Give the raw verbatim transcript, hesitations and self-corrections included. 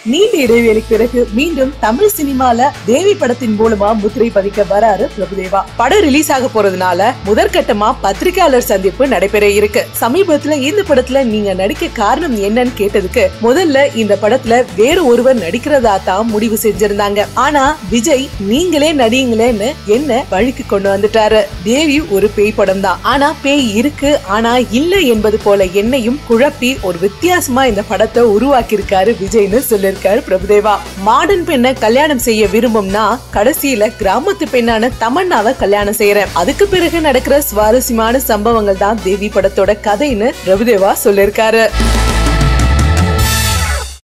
நீண்ட இடைவேளைக்கு பிறகு மீண்டும் தமிழ் சினிமால தேவி படத்தின் மூலமா முத்திரை பதிக்க வராரு பிரபுதேவா. படம் ரிலீஸ் ஆக போறதுனால முதற்கட்டமா பத்திரிகையாளர் சந்திப்பு நடைபெற இருக்கு. சமீபத்துல இந்த படத்துல நீங்க நடிக்க காரணம் என்னன்னு கேட்டதுக்கு முதல்ல இந்த படத்துல வேற ஒருவர் நடிக்கிறதா தான் முடிவு செஞ்சிருந்தாங்க. ஆனா விஜய் நீங்களே நடிங்களேன்னு என்ன வழிக்கு கொண்டு வந்துட்டாரு. தேவி ஒரு பேய் படம் தான், ஆனா பேய் இருக்கு ஆனா இல்ல என்பது போல என்னையும் குழப்பி ஒரு வித்தியாசமா இந்த படத்தை உருவாக்கி இருக்காரு விஜய்னு சொல்லிருக்காரு பிரபுதேவா. மாடர்ன் பெண்ணை கல்யாணம் செய்ய விரும்பும்னா கடைசியில கிராமத்து பெண்ணான தமன்னாவை கல்யாணம் செய்யறேன். அதுக்கு பிறகு நடக்கிற சுவாரஸ்யமான சம்பவங்கள் தான் தேவி படத்தோட கதைன்னு பிரபுதேவா சொல்லிருக்காரு.